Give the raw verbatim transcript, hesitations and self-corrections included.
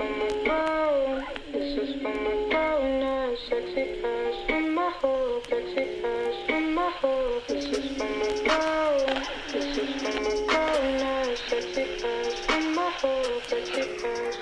for my girl. This is for my girl now. Sexy past from my whole, sexy past from my whole. This is for my girl. This is for my girl now. Sexy past from my whole, sexy past.